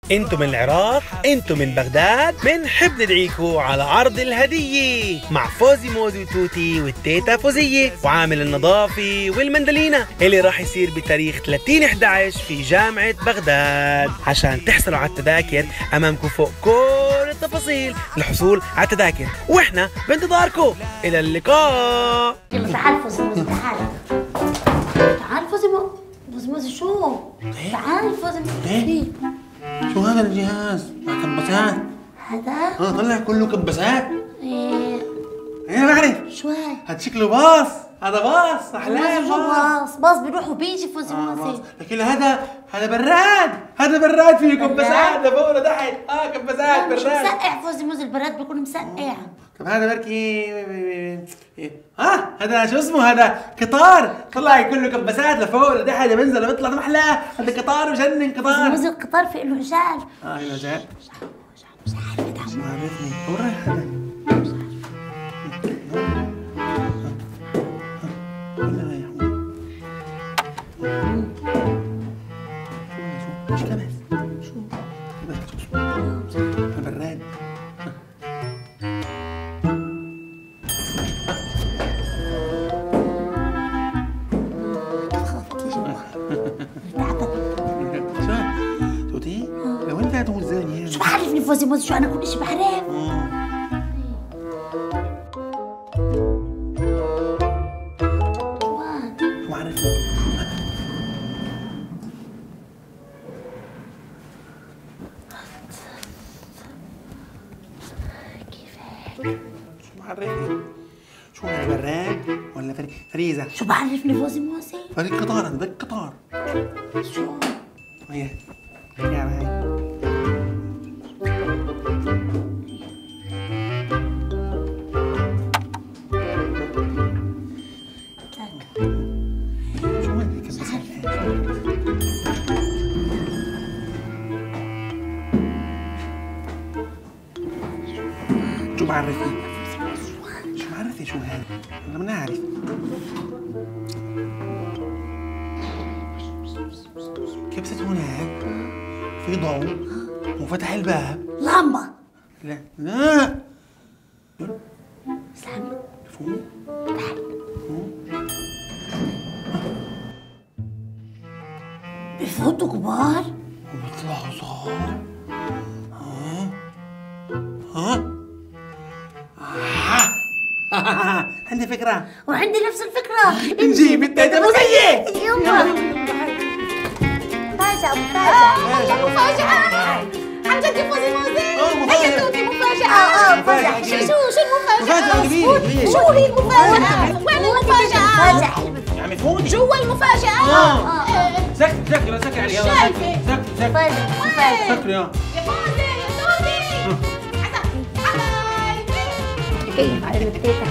انتو من العراق، انتو من بغداد، بنحب ندعيكو على عرض الهدية مع فوزي موزي وتوتي والتيتا فوزية وعامل النظافة والمندلينا اللي راح يصير بتاريخ 30/11 في جامعة بغداد. عشان تحصلوا على التذاكر أمامكم فوق كل التفاصيل للحصول على التذاكر، واحنا بانتظاركم. إلى اللقاء. يلا تعال فوزي موزي، تعال تعال فوزي موزي شو؟ تعال فوزي موزي. شو هذا الجهاز؟ مع كبسات؟ هذا؟ طلع كله كبسات؟ ايه انا بعرف. شو هاي؟ هذا شكله باص، هذا باص احلام. باص بيروح وبيجي فوزي موزي. لكن هذا براد فيه كبسات لفوق لتحت. كبسات مش براد. مسقع فوزي موزي، البراد بيكون مسقع. طب هذا بركي هذا شو اسمه؟ هذا قطار طلع كله كبسات لفوق لتحت بينزل بيطلع محلى. هذا قطار بجنن قطار. فوزي موزي القطار في له عجال. له عجال. مش عارف ما عرفني. وين رايح هذا؟ وين رايح؟ شو كبس؟ شو البراد. توتي لو انت هتوزاني شو بعرفني فوزي موزي، شو انا كل شيء بعرف. شو عرفني؟ كيفك؟ شو عرفني؟ شو هذا براد ولا فريزة؟ شو بعرفني فوزي موزي؟ فريق قطار، هذا قطار. شو؟ هي هاي. شو هذا كبسات؟ شو بعرفني؟ شو بعرفني شو هذا؟ أنا ما نعرف. كبسة هناك في ضوء وفتح الباب. لمبة. لا استنى. فوق. بفوتوا كبار وبيطلعوا صغار. عندي فكرة. وعندي نفس الفكرة. نجيب التيتا فوزية. يلا مفاجأة. عن جد فوزي موزي. هي توتي مفاجأة. مفاجأة. شو المفاجأة؟ كبيرة. شو هي المفاجأة؟ وين المفاجأة؟ يا عمي فوتي. جوا المفاجأة. سكري عليها. شايفة. سكري. مفاجأة. سكري يا فوزي يا توتي. كيف على التيتا؟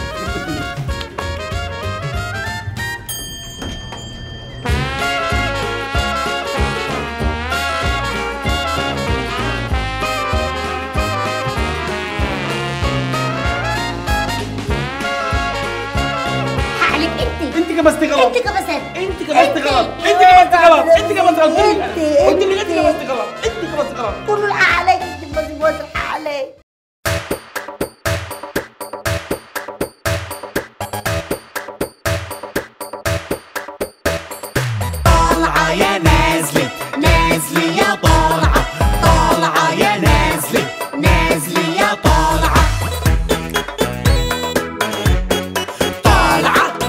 انت كبستي غلط. انت كبست. انت كبستي غلط. انت كبستي غلط. انت كبستي غلط. قلت لي انت كبستي غلط. انت كبستي غلط. كله الحق عليك. انت فوزي موزي الحق عليك. طالعة يا نازلة نازلة يا طالعة طالعة يا نازلة نازلة يا طالعة طالعة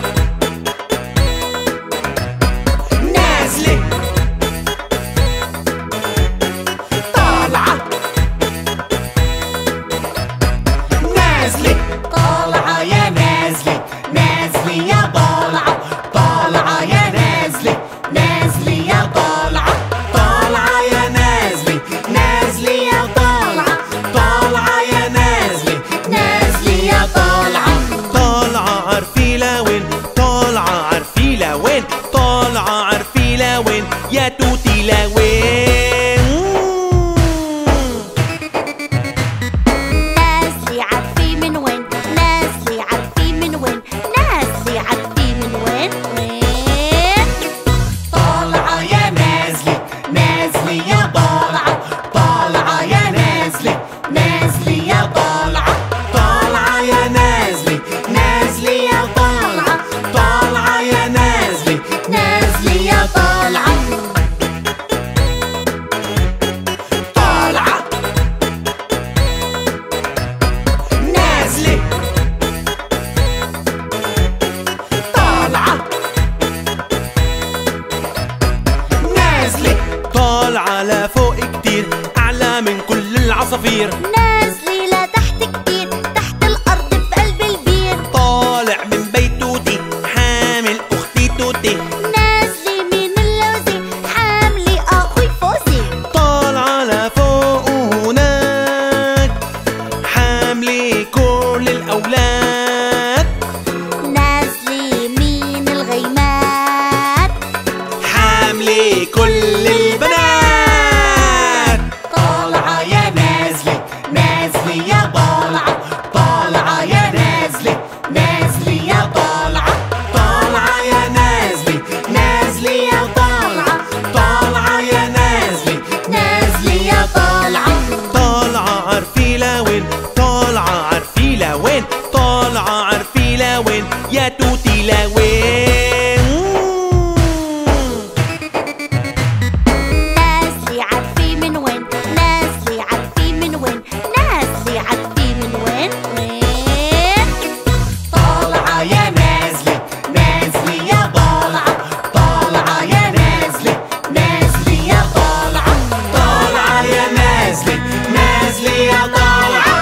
نازلة كتير أعلى من كل العصافير. نازلة لتحت كتير، تحت الأرض بقلب البير. طالع من بيت توتي حامل أختي توتي. نازلة من اللوزة حاملة أخوي فوزي. طالعة لفوق وهناك حاملة كل الأولاد. نازلة من الغيمات حاملة كل البنات. طالعة يا نازلة نازلة يا طالعة، طالعة يا نازلة نازلة يا طالعة، طالعة يا نازلة نازلة يا طالعة، طالعة يا نازلة نازلة يا طالعة. طالعة عارفي لوين، طالعة عارفي لوين، طالعة عارفي لوين يا توتي لوين. نازلة عارفة من وين، نازلة عارفة من وين، نازلة عارفة من وين وين. طالعة يا نازلة نازلة يا طالعة، طالعة يا نازلة نازلة يا طالعة، طالعة يا نازلة نازلة يا طالعة.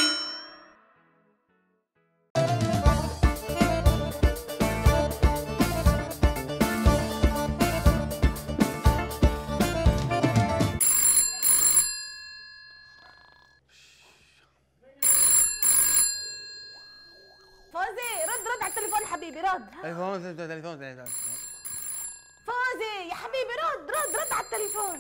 فوزي رد على التليفون حبيبي، رد. فوزي يا حبيبي رد على التليفون.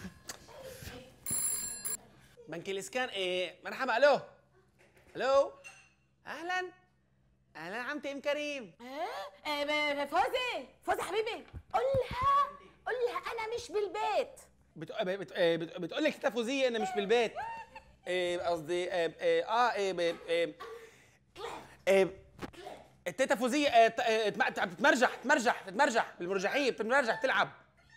بنك الإسكان. إيه مرحبا. ألو ألو. أهلا أهلا عمتي أم كريم. فوزي حبيبي، قول لها انا مش بالبيت. بتقول لك تيتا فوزية إن مش بالبيت. قصدي التيتا فوزية تتمرجح بالمرجحية، بتتمرجح تلعب.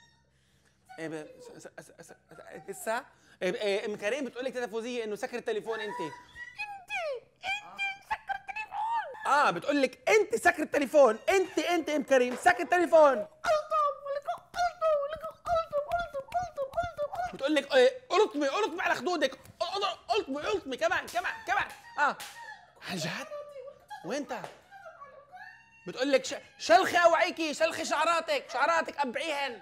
لسه ام كريم بتقول لك تيتا فوزية انه سكر التليفون. انت سكر التليفون. بتقول لك انت سكر التليفون. انت ام كريم سكر التليفون. بتقول لك قلطمي على خدودك. قلطمي كمان. عن جد؟ وانت بتقول لك شلخي اوعيكي، شلخي شعراتك قبعيهن.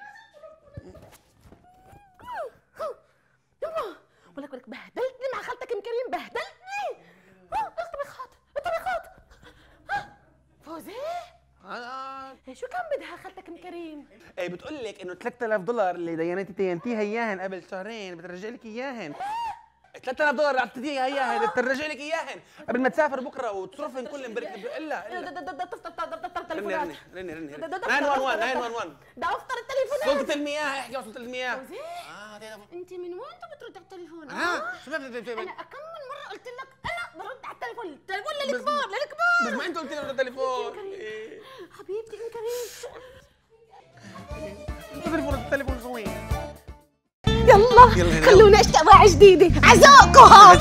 يما ولك بهدلتني مع خالتك ام كريم، بهدلتني. طبيخات فوزي. شو كان بدها خالتك ام كريم؟ بتقول لك انه $3000 اللي دينتيها اياهن قبل شهرين بترجع لك اياهن. $3000 اللي اعطيتيها اياهن بترجع لك اياهن قبل ما تسافر بكره وتصرفهم كلهم. الا رني 911 ده افطر التليفونات. سلطة المياه. احكي سلطة المياه. فوزي انت من وين بترد على التليفون؟ شو بتقول؟ انا كم من مره قلت لك انا برد على التليفون للكبار. بس ما انت قلت لي برد التليفون. حبيبتي ام كريم. التليفون شو وين؟ يلا خلونا اشتغل جديده. عزوقكم.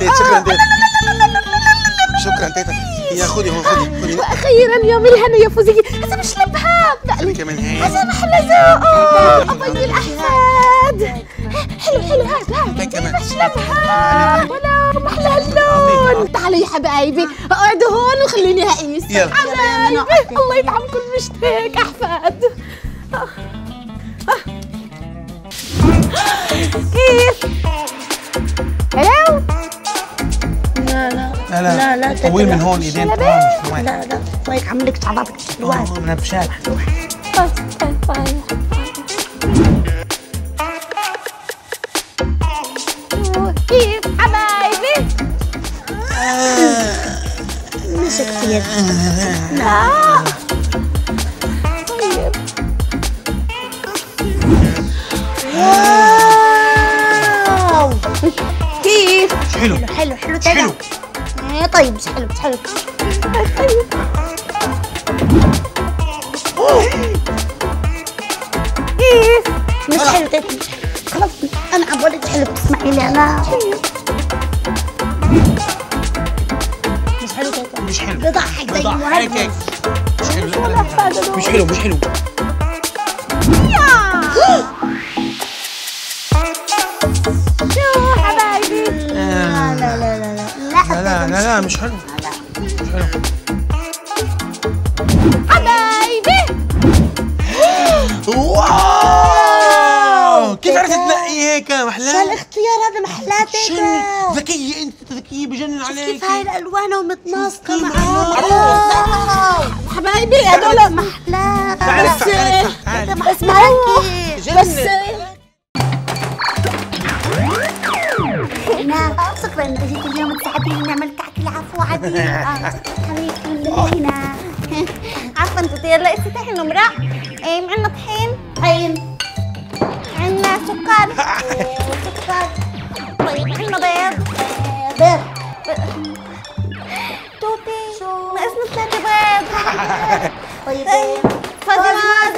شكرا تيتا. يا خذي هون، خذي. واخيرا يوم الهنا يا فوزيه. هذا مش لبهاب كمان هي. هذا محلى ذوقه. أبي الأحفاد. حلو هاد كمان. مش لبهاب ولا محلى اللون. تعالوا يا حبايبي اقعدوا هون وخليني هقيس. يلا. حبايبي الله يطعمكم مشتاق أحفاد. كيف؟ هلو؟ لا طويل من هون ايدين طوال. مش لا طيب عملك شعباتك حلوات. منبشات. كيف حبايبي؟ مسكت يدي. لا طيب. واو كيف؟ حلو حلو طيب مش حلو كيف؟ مش حلو خلاص انا عم بقولك حلو تسمعي لي انا. مش حلو بضحك زي المهندس. مش حلو. لا مش حلو. مش حلو. حبايبي واو كيف عرفت تنقي هيك شو محلات؟ هالاختيار هذا محلاتك؟ ذكية انت، ذكية بجنن عليك. كيف هاي الالوان ومتناسقه كيف معاك؟ حبايبي هدول محلات. تعرف بس معك بس هنا شكرا انت جيت اليوم تساعديني نعمل كعكه. العفو عدي. حبيبتي هنا عفوا انت يلا افتحي النمرة. معنا طحين. عنا سكر. سكر. طيب عنا بيض. بيض. توتي ناقصنا 3 بيض. طيب فازي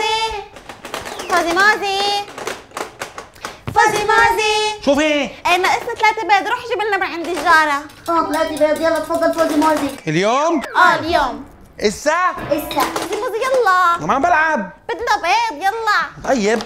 مازي شوفي ناقصنا 3 بيض. روح جيب لنا من عند الجارة. 3 بيض يلا تفضل فوزي مازي. اليوم؟ اليوم الساعة؟ فوزي مازي يلا. ما عم بلعب. بدنا بيض يلا. طيب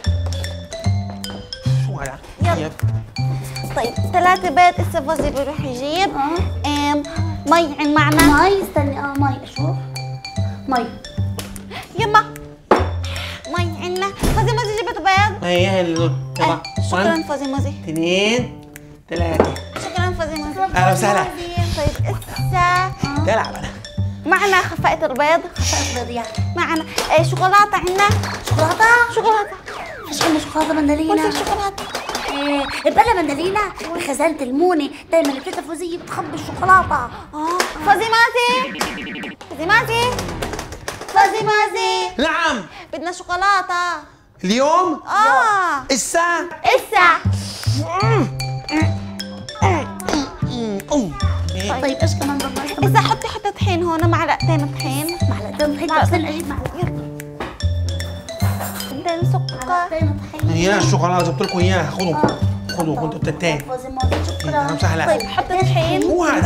شو هذا؟ يلا. طيب 3 بيض. هسه فوزي بيروح يجيب. مي عن معنا. مي استني. مي شو؟ مي يما. مي عنا. فوزي مازي جبت بيض. هي اللي شكرا فوزي مازي. 2 3. شكرا فوزي مازي. اهلا وسهلا. طيب هسه تلعب انا. معنا خفقة البيض. خفقة البيض معنا شوكولاتة. عنا شوكولاتة. فيش عنا شوكولاتة مندلينا. وين في شوكولاتة؟ بلا مندلينا بخزانة المونة. دايما التيتا فوزية بتخبي الشوكولاتة. فوزي مازي. نعم. بدنا شوكولاتة اليوم؟ الساعة؟ طيب ايش كمان بدنا؟ إذا حطي طحين هون. معلقتين طحين. استنى اجيب معلقة. بعدين سكر. اياه الشوكولاتة جبت لكم اياها. خذوا انتوا التنتين. فوزي مازي شكرا. اهلا وسهلا. طيب حطي طحين. مو هذا.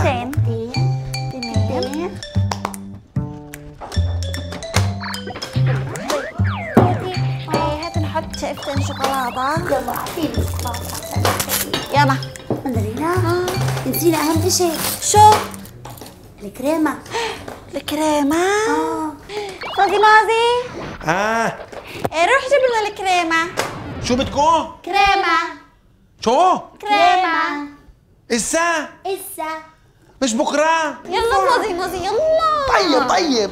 2 هات نحط شقفتين شوكولاتة. يلا اعطيني الشوكولاتة. يلا مندلينا. نسينا اهم شيء. شو؟ الكريمة. فوزي مازي. روح جيب لنا الكريمة. شو بدكم؟ كريمة. شو؟ كريمة. الساعة؟ مش بكرة؟ يلا فوزي مازي يلا. طيب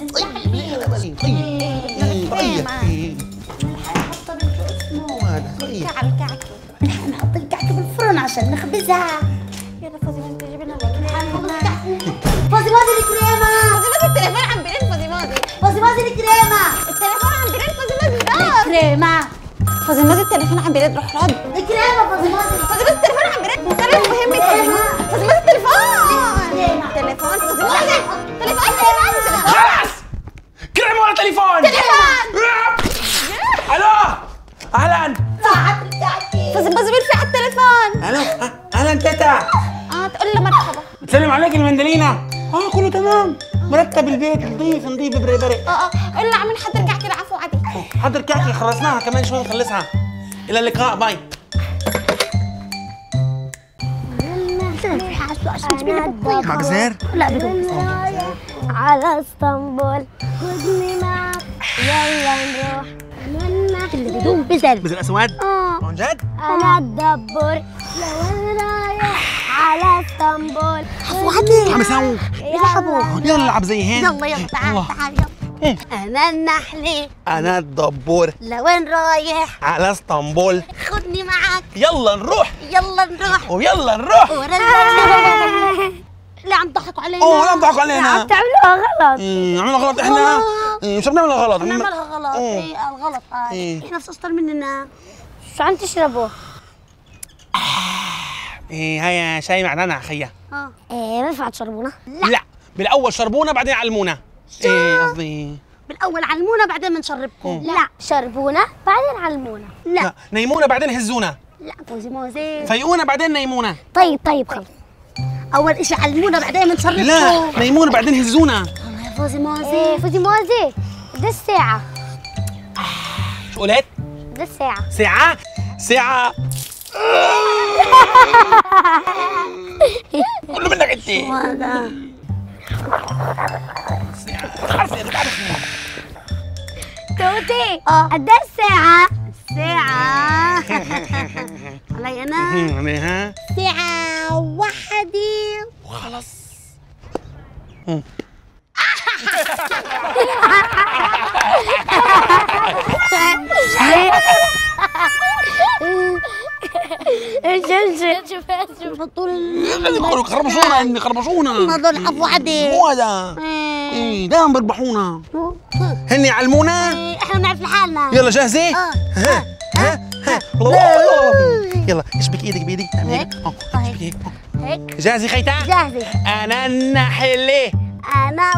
مو هذا. طيب الكعكة. نحن نحط الكعكة بالفرن عشان نخبزها. يلا فوزي مازي جيب لنا الكريمة. فوزي مازي الكريمة. التليفون عم بيرن. فوزي مازي الكريمة. التليفون عم بيرن. فوزي مازي الكريمة. فوزي مازي التليفون عم بيرن. روح رد الكريمة. فوزي مازي التليفون عم بيرن. كلام مهم. فوزي مازي التليفون. فوزي مازي خلاص. كريمة ولا تليفون؟ الو اهلا. ساعة الكعكة. فوزي مازي بيرفع التليفون. الو اهلا تيتا. تقول له مرحبا. بتسلم عليك المندلينا. كله تمام. مرتب البيت نظيف بري. قول له عم نحضر كعكة. العفو عادي. حضر كعكة خلصناها كمان شوي نخلصها. الى اللقاء. باي. معك زير؟ لا بدون على اسطنبول خذني معك يلا نروح اللي بدون بزل. بزر اسود؟ عن جد؟ انا الدبور لو رايح على اسطنبول. عفو عادي. عم يساووا يلعبوا. يلا نلعب زي هين. يلا تعال يلا. انا النحلة. انا الدبور. لوين رايح؟ على اسطنبول. خذني معك. يلا نروح. ويلا نروح. لا عم تضحكوا علينا. لا عم تضحكوا علينا. عم تعملوها غلط. عملنا غلط احنا. شو بنعمل غلط؟ بنعملها غلط. الغلط احنا في اشطر مننا. شو عم تشربوا؟ هيا شاي معدنها خيا. ما ينفع تشربونا؟ لا بالاول شربونا بعدين علمونا. قصدي بالاول علمونا بعدين بنشربكم. لا شربونا بعدين علمونا. لا نيمونا بعدين هزونا. لا فوزي مازي. فيقونا بعدين نيمونا. طيب خلص. اول اشي علمونا بعدين بنشربكم. لا نيمونا بعدين هزونا. يا فوزي مازي. فوزي مازي ده الساعة. شو قلت؟ ده الساعة. ساعة كله منك انت؟ هذا توتي قد ايه الساعة؟ الساعة علي أنا عليها ساعة واحدة وخلص. شوف بطول خربشونا خربشونا. هذول حف وحدة مو هذا. ايه دائما بيربحونا. هن يعلمونا. احنا بنعرف لحالنا. يلا جاهزة؟ ها يلا اشبك ايدك بايدك. هيك؟ اشبك هيك. هيك جاهزة خيتا؟ جاهزة. أنا النحلة. أنا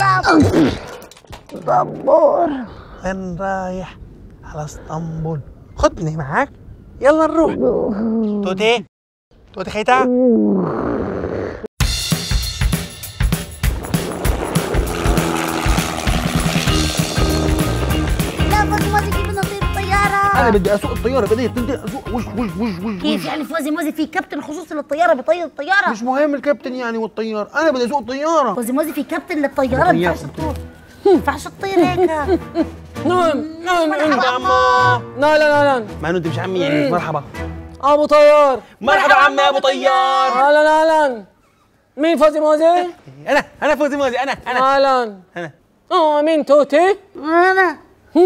طبور. أنا رايح على اسطنبول. خدني معك. يلا نروح. توتي توتي خيتا. لا فوزي موزي كيف بدنا نطير الطيارة؟ أنا بدي أسوق الطيارة. بدي أسوق. وش كيف يعني فوزي موزي في كابتن خصوصي للطيارة بيطير الطيارة؟ مش مهم الكابتن يعني والطيار. أنا بدي أسوق الطيارة. فوزي موزي في كابتن للطيارة ما ينفعش تطير. ما ينفعش تطير هيك. نعم أنت عمو. لا لا لا لا ما أنت مش عمي يعني. مرحبا. ابو طيار. مرحبا عمي أبو طيار. اهلا اهلا. مين فوزي موزي؟ أنا فوزي موزي. أنا اهلا. أنا مين توتي؟ أنا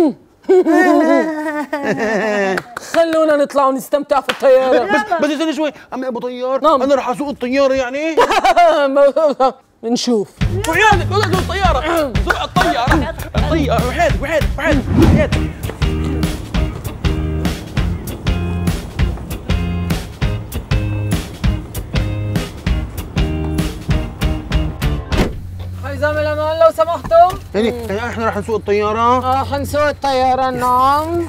خلونا نطلع ونستمتع في الطيارة. بس استنى شوي عمي أبو طيار. نعم. أنا راح أسوق الطيارة يعني. بنشوف. وحياتك ولا تسوق الطيارة. سوق الطيارة. الطيارة وحياتك. حزام الأمان لو سمحتوا. يعني احنا راح نسوق الطيارة. حنسوق الطيارة نعم.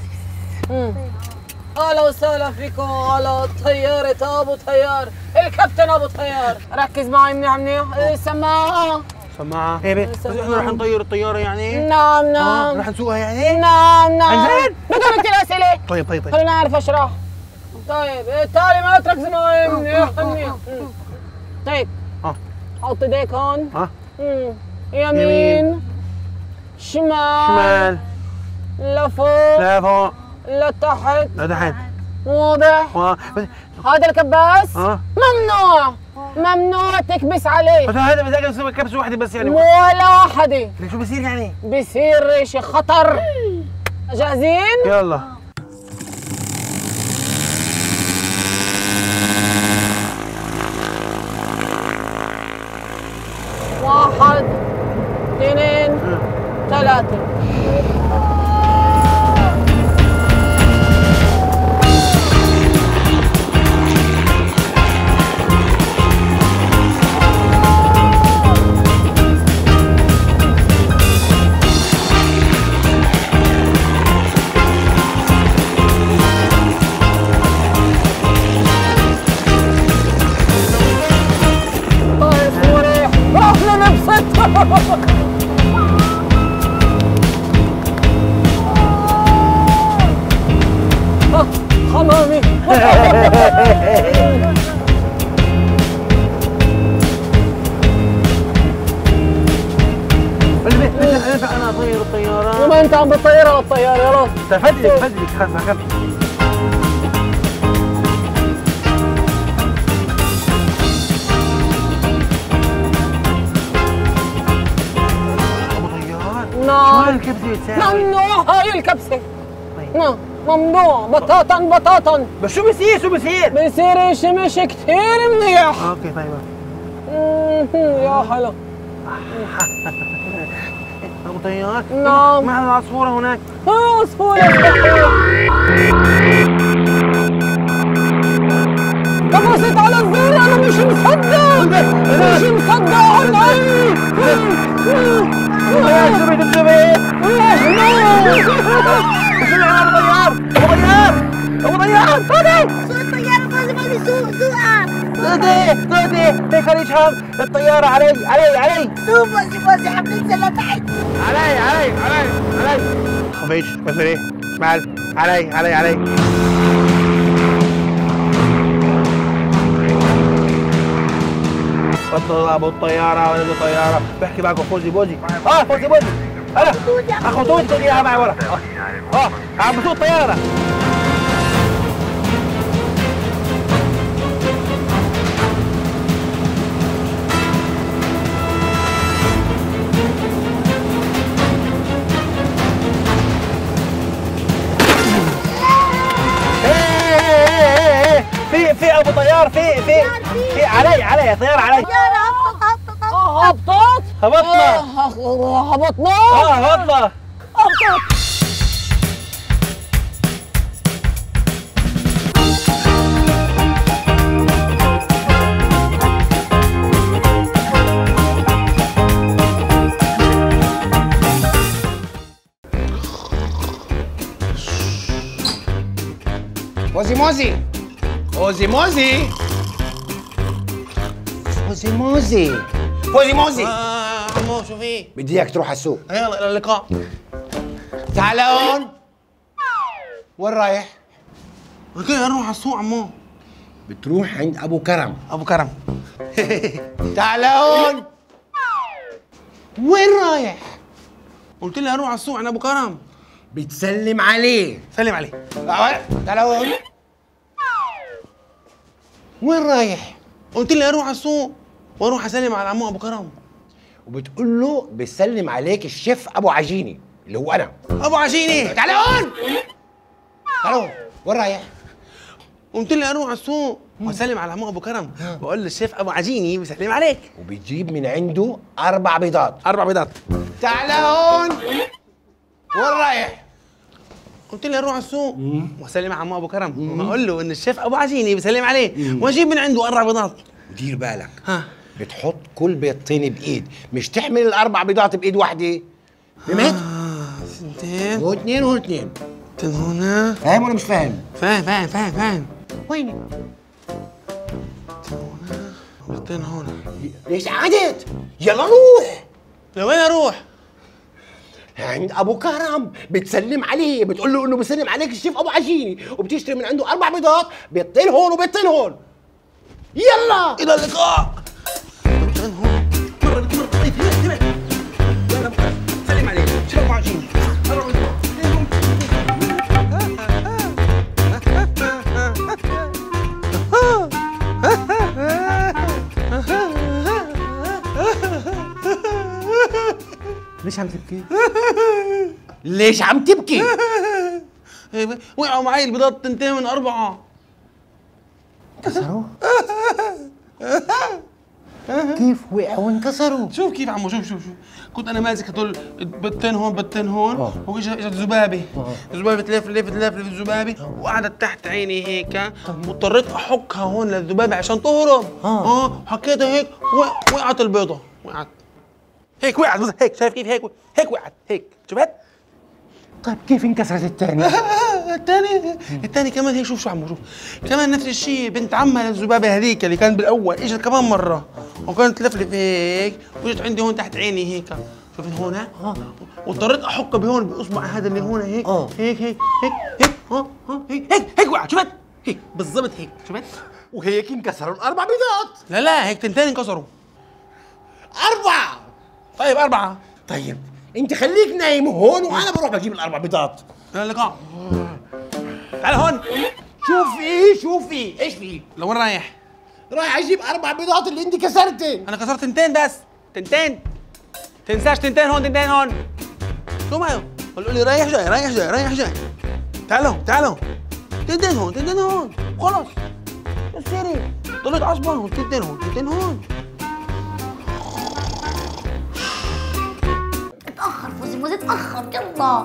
أهلا وسهلا فيكم على طيارة أبو طيار، الكابتن أبو طيار. ركز معي منيح منيح. السماعة. سماعة. بس احنا راح نطير الطيارة يعني. نعم نعم. راح نسوقها يعني. نعم عن جد؟ بدون انت الأسئلة. طيب. خلينا نعرف اشرح. طيب التعليمات ركزوا معي منيح منيح. طيب حط ايديك هون. يمين شمال لفوق لتحت لتحت. واضح؟ هذا الكباس ممنوع تكبس عليه. بس هذا بس اقدر كبسة واحدة بس يعني. ولا واحدة. شو بصير يعني؟ بصير شيء خطر. جاهزين؟ يلا. واحد اثنين ثلاثة. حمامي. انا اطير الطيارة. وما انت عم بتطيرها الطيارة. يلا تفدلك خاف. نعم. شو هالكبسة بتساوي؟ ممنوع هاي الكبسة. نعم ممنوع بطاطا. بس شو بصير؟ بصير شمش كثير منيح. اوكي طيب. يا حلو. ابو طيار. نعم. معنا العصفورة هناك. عصفورة. دبست على الزر. انا مش مصدق عني. شو بتسوي؟ ابو طيار سوق الطيارة فوزي موزي سوقها. توتي خليج هم الطيارة. علي سوق فوزي موزي عم ننزل لتحت. علي خفيش بس ليه شمال. علي بطل ابو الطياره ولا الطياره. بحكي معكم فوزي بوزي. فوزي بوزي. انا اخو توتي تقول اياها معي ورا. عم بسوق الطياره. في ابو طيار في علي طيار علي. هبطت؟ هبطنا. هبطنا؟ هبطنا. موزي موزي موزي موزي موزي موزي فوزي موزي. عمو شو في؟ بدي اياك تروح على السوق. يلا الى اللقاء. تعال هون. وين رايح؟ قلت لي اروح على السوق عمو. بتروح عند ابو كرم. ابو كرم. تعال هون. وين رايح؟ قلت لي اروح على السوق عند ابو كرم. بتسلم عليه. سلم عليه. تعال هون. وين رايح؟ قلت لي اروح على السوق واروح اسلم على عمو ابو كرم. وبتقول له بيسلم عليك الشيف ابو عجيني اللي هو انا. ابو عجيني. تعال هون. تعال هون. وين رايح؟ قلت لي اروح على السوق واسلم على عمو ابو كرم. بقول للشيف ابو عجيني بيسلم عليك. وبتجيب من عنده 4 بيضات. 4 بيضات. تعال هون. وين رايح؟ قلت لي اروح على السوق واسلم على عمو ابو كرم واقول له ان الشيف ابو عجيني بيسلم عليه واجيب من عنده 4 بيضات. دير بالك. ها بتحط كل بيضتين بايد، مش تحمل ال4 بيضات بايد واحده. فهمت؟ سنتين هون 2 وهون 2. هنا. فاهم ولا مش فاهم؟ فاهم. وينك؟ بيضتين هون. ليش قعدت؟ يلا روح. لوين اروح؟ عند ابو كرم بتسلم عليه، بتقول له انه بيسلم عليك الشيف ابو عجيني وبتشتري من عنده 4 بيضات، بيضتين هون وبيضتين هون. يلا الى اللقاء. بيضتين هون. مرة طيب هنا. وين ابو كرم؟ سلم عليه. شيف ابو عجيني. ليش عم تبكي؟ ليش عم تبكي؟ وقعوا معي البيضات 2 من 4. انكسروا؟ كيف وقعوا وانكسروا؟ شوف كيف عمو شوف كنت انا ماسك هدول بيضتين هون واجت ذبابه. الذبابه تلف الذبابه وقعدت تحت عيني هيك واضطريت احكها هون للذبابه عشان تهرب. حكيتها هيك وقعت البيضه. وقعت بس هيك شايف كيف هيك وقعت هيك شفت؟ طيب كيف انكسرت الثانية؟ الثاني كمان هيك. شوف عمو شوف كمان نفس الشيء. بنت عمها للذبابه هذيك اللي كانت بالاول اجت كمان مره وكانت تلفلف هيك واجت عندي هون تحت عيني هيك. شفت هون؟ واضطريت احك بهون باصبع هذا اللي هون هيك هيك وقعت. شفت؟ هيك بالضبط هيك شفت؟ وهيك انكسروا ال4 بيضات. لا هيك 2 انكسروا. 4. طيب 4. طيب انت خليك نايم هون وانا بروح بجيب ال4 بيضات. الى اللقاء. تعال هون. شوفي ايش في؟ لوين رايح؟ رايح اجيب 4 بيضات اللي انت كسرتين. انا كسرت 2 بس. 2 تنساش 2 هون 2 هون. شو معه؟ قالوا لي رايح جاي. تعالوا 2 هون خلص. السيري ضليت عصبان. 2 هون. اتأخر فوزي اتأخر يلا.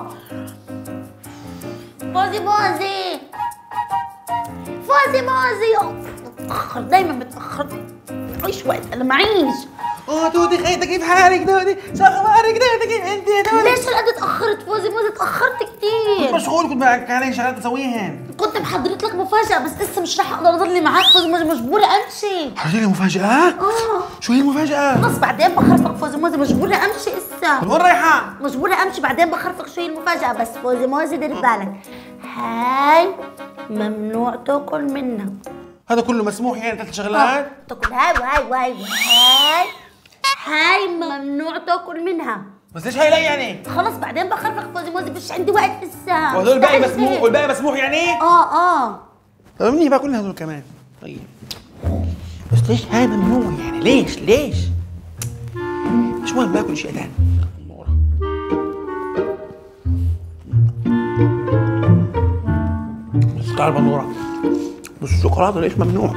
فوزي اتأخر دايما بتأخر. معيش وقت انا معيش. توتي خيتك كيف حالك توتي؟ شو اخبارك توتي؟ كيف انت يا توتي؟ ليش هالقد اتأخرت فوزي اتأخرت كثير. كنت مشغول كنت علي شغلات اسويهن. كنت محضرت لك مفاجأة بس لسه مش رح اقدر اضلني معاك فوزي مجبورة امشي. حضرتي لي مفاجأة؟ شو هي المفاجأة؟ خلص بعدين بخرفك فوزي مجبورة امشي هسه. وين رايحة؟ مجبورة امشي بعدين بخرفك شو هي المفاجأة. بس فوزي دير بالك هاي ممنوع تاكل منها. هذا كله مسموح يعني 3 شغلات؟ تاكل هاي وهاي وهاي وهاي. هاي ممنوع تاكل منها. بس ليش هاي لا يعني؟ خلص بعدين بخرفك فوزي موزي، مش عندي وقت لسه. وهدول الباقي مسموح والباقي مسموح يعني؟ اه. طب مني باكل هدول كمان. طيب بس ليش هاي ممنوع يعني؟ ليش؟ مش مهم باكل شيء ثاني. بس تعال بندورة، بس الشوكولاتة ليش ممنوع؟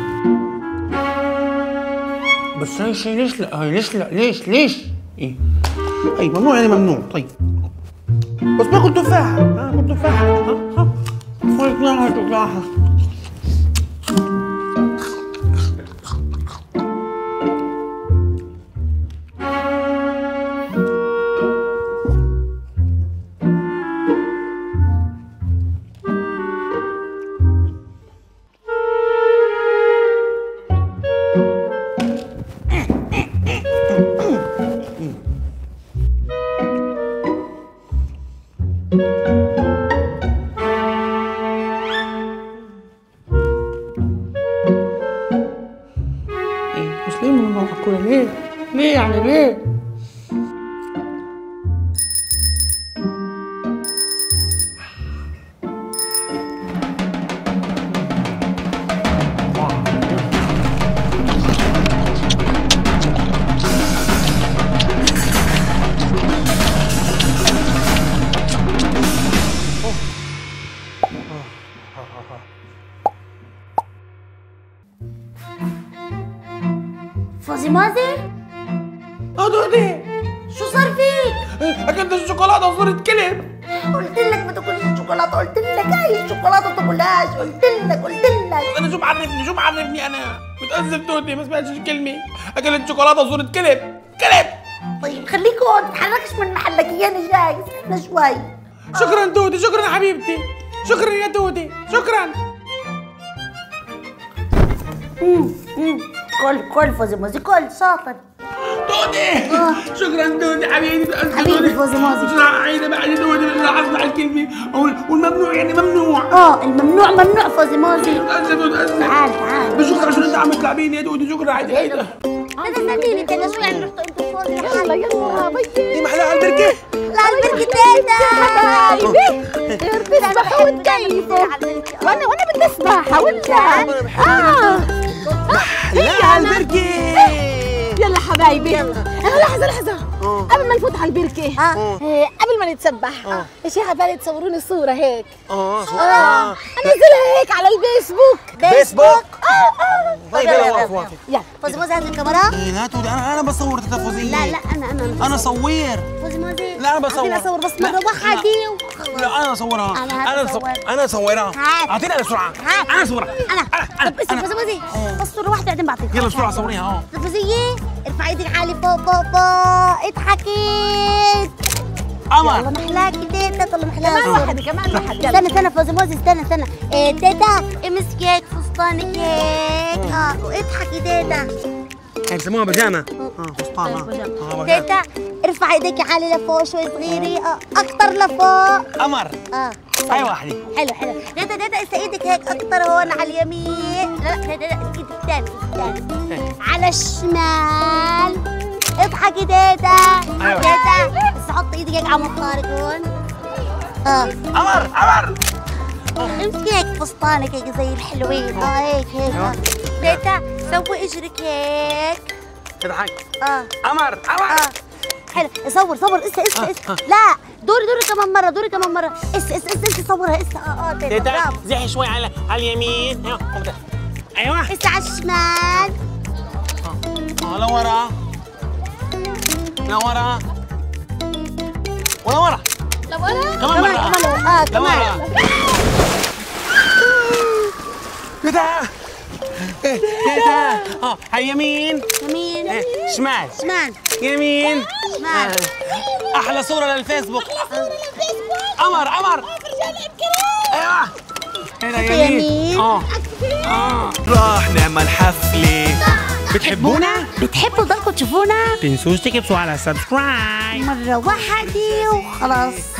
بس هاي شيء ليش لا؟ هاي ليش لا؟ ليش؟ ايه؟ هاي ممنوع يعني ممنوع، طيب بس باكل تفاحة، باكل تفاحة، ها؟ تفاحة. ليه ممنوع اكلها؟ ليه يعني ليه؟ فوزي مازي؟ دودي شو صار فيك؟ اكلت الشوكولاته وصرت كلب. قلت لك ما تاكلش الشوكولاته، قلت لك هاي الشوكولاته ما تاكلهاش، قلت لك. انا شو بعرفني انا متأسف دودي ما سمعتش الكلمه. اكلت شوكولاته وصرت كلب. طيب خليك هون، ما تتحركش من محلك، اياني جاي، استنى شوي. شكرا دودي، شكرا يا حبيبتي، شكرا يا دودي، شكرا. كل فوزي مازي، كل شاطر. دودي شكرا دودي حبيبي. حبيبي فوزي مازي. عيني بعد دودي بالله اسمع الكلمه. والممنوع يعني ممنوع. الممنوع ممنوع فوزي مازي. اسف. تعال. بس شكرا شو انت عم تلعبيني يا دودي، شكرا. هيدا انا استنيني انت شو يعني رحتوا انتوا فوزي؟ يلا بيي. دي محلاها على البركه. لا البركه تيتا حبيبي. بتسبح وتكيفوا وانا بدي اسبح ولا لا على البركه. يلا حبايبي لحظة قبل ما نفوت على البركة قبل ما نتسبح ايش يا بالي تصوروني صورة هيك انزلها هيك على الفيسبوك. طيب يلا واقف. يلا فوزي مازي هات الكاميرا. لا تودي انا بصور تلفزيون. لا انا صور. فوزي مازي لا انا بصور. انا اصور بس مرة واحدة وخلص. لا انا اصورها. انا اصورها. اعطيني انا بسرعة. انا اصورها. طب اسمع فوزي مازي بس صورة واحدة بعدين بعطيك. يلا بسرعة صوريها. تلفزية ارفع ايدك عالي فوق اضحكي. قمر. والله محلاكي تيتا، والله محلاكي. كمان واحد استنى فوزي موزي، استنى. تيتا امسكي هيك فستانك هيك واضحكي تيتا. هي بسموها بيجامة. فستان. تيتا ارفع ايديك عالي لفوق شوي صغيرة، اكتر لفوق. قمر. هاي واحدة. حلو. تيتا اسا ايدك هيك اكتر هون على اليمين. لا تيتا ايدك الثاني على الشمال. اضحكي تيتا. أيوة. تيتا بس حطي ايدك هيك على مخارك هون. قمر. امسكي هيك فستانك هيك زي الحلوين. هيك تيتا سوي اجرك هيك. اضحك. قمر. حلو. صور اسا. لا دوري كمان مرة. اسا صورها اسا. تيتا زحي شوي على اليمين. ايوه. اسا على الشمال. لورا. ولورا. كمان مرة. كمان. تيتا هاي يمين. شمال. يمين. شمال. احلى صورة للفيسبوك. قمر. ايوه. هنا يمين. راح نعمل حفلة. بتحبونا؟ بتحبوا تضلكم تشوفونا؟ تنسوش تكبسوا على سبسكرايب. مرة واحدة وخلاص.